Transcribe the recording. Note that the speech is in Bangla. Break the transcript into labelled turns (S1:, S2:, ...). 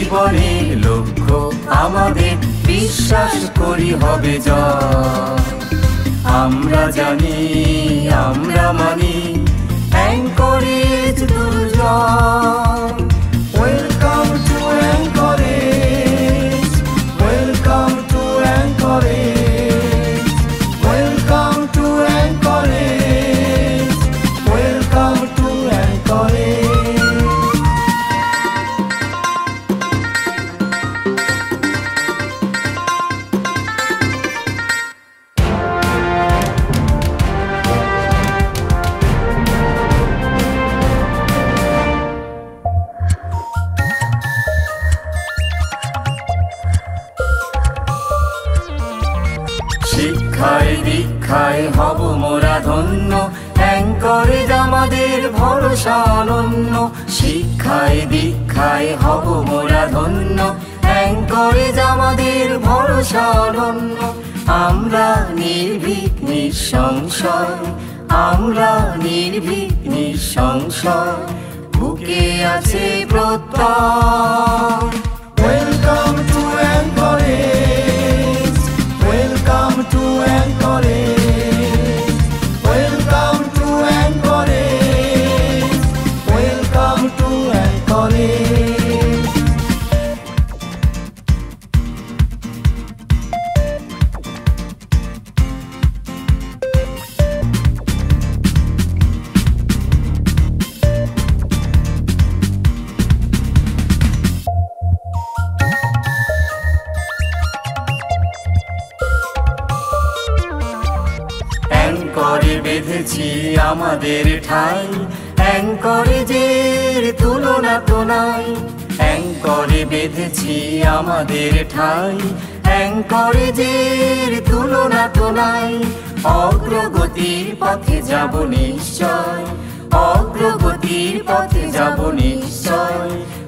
S1: জীবনের লক্ষ্য আমাদের, বিশ্বাস করি হবে জয়। আমরা জানি, আমরা মানি, অ্যাঙ্করেজ দুর্জয়। Welcome to Anchorage, welcome to Anchorage, welcome to Anchorage, welcome to Anchorage. শিক্ষায় দীক্ষায় হব মোরা ধন্য, অ্যাঙ্করেজ আমাদের ভরসা অনন্য। শিক্ষায় দীক্ষায় হব মোরা ধন্য, অ্যাঙ্করেজ আমাদের ভরসা অনন্য। আমরা নির্ভীক নিঃসংশয়, আমরা নির্ভীক নিঃসংশয়, বুকে আছে প্রত্যয়। Welcome to Anchorage, welcome to Anchorage, welcome to Anchorage, welcome to Anchorage. অ্যাঙ্করে বেঁধেছি আমাদের ঠাই, অ্যাঙ্করেজের তুলনা তো নাই। অ্যাঙ্করে বেঁধেছি আমাদের ঠাই, অ্যাঙ্করেজের তুলনা তো নাই। অগ্রগতির পথে যাব নিশ্চয়, অগ্রগতির পথে যাব নিশ্চয়,